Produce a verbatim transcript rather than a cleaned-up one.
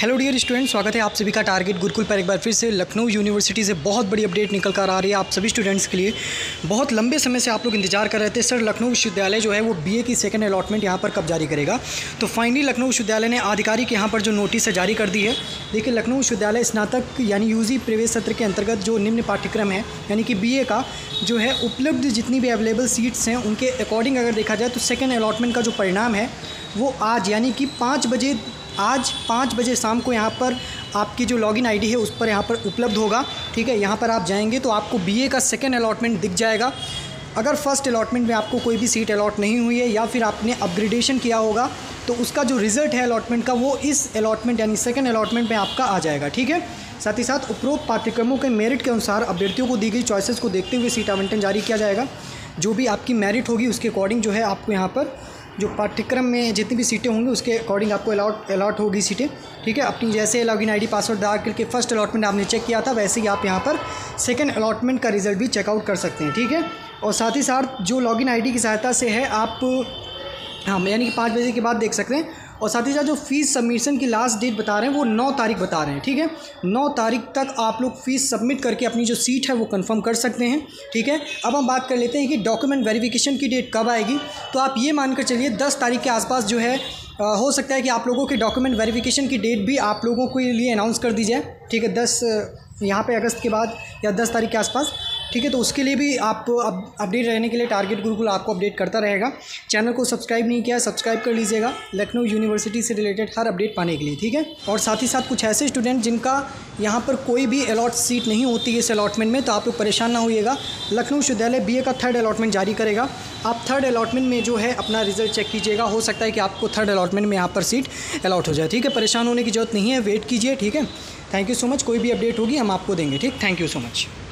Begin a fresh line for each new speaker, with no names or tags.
Hello dear student, स्वागत है आप सभी का टारगेट गुरुकुल पर। एक बार फिर से लखनऊ यूनिवर्सिटी से बहुत बड़ी अपडेट निकल कर आ रही है आप सभी स्टूडेंट्स के लिए। बहुत लंबे समय से आप लोग इंतजार कर रहे थे सर लखनऊ विश्वविद्यालय जो है वो बीए की सेकंड अलॉटमेंट यहाँ पर कब जारी करेगा। तो फाइनली लखनऊ विश्वविद्यालय ने आधिकारिक यहाँ पर जो नोटिस है जारी कर दी है। देखिए, लखनऊ विश्वविद्यालय स्नातक यानी यूजी प्रवेश सत्र के अंतर्गत जो निम्न पाठ्यक्रम है यानी कि बीए का जो है उपलब्ध जितनी भी अवेलेबल सीट्स हैं उनके अकॉर्डिंग अगर देखा जाए तो सेकेंड अलॉटमेंट का जो परिणाम है वो आज यानी कि पाँच बजे आज पाँच बजे शाम को यहाँ पर आपकी जो लॉगिन आईडी है उस पर यहाँ पर उपलब्ध होगा। ठीक है, यहाँ पर आप जाएंगे तो आपको बीए का सेकेंड अलॉटमेंट दिख जाएगा। अगर फर्स्ट अलॉटमेंट में आपको कोई भी सीट अलॉट नहीं हुई है या फिर आपने अपग्रेडेशन किया होगा तो उसका जो रिज़ल्ट है अलॉटमेंट का वो इस अलॉटमेंट यानी सेकेंड अलॉटमेंट में आपका आ जाएगा। ठीक है, साथ ही साथ उपरोक्त पाठ्यक्रमों के मेरिट के अनुसार अभ्यर्थियों को दी गई चॉइसेस को देखते हुए सीट आवंटन जारी किया जाएगा। जो भी आपकी मेरिट होगी उसके अकॉर्डिंग जो है आपको यहाँ पर जो पाठ्यक्रम में जितनी भी सीटें होंगी उसके अकॉर्डिंग आपको अलॉट अलॉट होगी सीटें। ठीक है, अपनी जैसे लॉगिन आईडी पासवर्ड डाल करके फर्स्ट अलॉटमेंट आपने चेक किया था वैसे ही आप यहाँ पर सेकंड अलॉटमेंट का रिज़ल्ट भी चेकआउट कर सकते हैं। ठीक है, और साथ ही साथ जो लॉगिन आईडी की सहायता से है आप हाँ यानी कि पाँच बजे के बाद देख सकते हैं। और साथ ही साथ जो फ़ीस सबमिशन की लास्ट डेट बता रहे हैं वो नौ तारीख बता रहे हैं। ठीक है, नौ तारीख तक आप लोग फ़ीस सबमिट करके अपनी जो सीट है वो कंफर्म कर सकते हैं। ठीक है, अब हम बात कर लेते हैं कि डॉक्यूमेंट वेरिफिकेशन की डेट कब आएगी। तो आप ये मानकर चलिए दस तारीख के आसपास जो है आ, हो सकता है कि आप लोगों के डॉक्यूमेंट वेरिफिकेशन की डेट भी आप लोगों के लिए अनाउंस कर दी जाए। ठीक है, दस यहाँ पे अगस्त के बाद या दस तारीख के आसपास। ठीक है, तो उसके लिए भी आप अब अपडेट रहने के लिए टारगेट गुरुकुल आपको अपडेट करता रहेगा। चैनल को सब्सक्राइब नहीं किया सब्सक्राइब कर लीजिएगा लखनऊ यूनिवर्सिटी से रिलेटेड हर अपडेट पाने के लिए। ठीक है, और साथ ही साथ कुछ ऐसे स्टूडेंट जिनका यहाँ पर कोई भी अलॉट सीट नहीं होती है इस अलॉटमेंट में, तो आप लोग परेशान ना होइएगा। लखनऊ विश्वविद्यालय बीए का थर्ड अलॉटमेंट जारी करेगा। आप थर्ड अलॉटमेंट में जो है अपना रिजल्ट चेक कीजिएगा, हो सकता है कि आपको थर्ड अलॉटमेंट में यहाँ पर सीट अलॉट हो जाए। ठीक है, परेशान होने की जरूरत नहीं है, वेट कीजिए। ठीक है, थैंक यू सो मच। कोई भी अपडेट होगी हम आपको देंगे। ठीक, थैंक यू सो मच।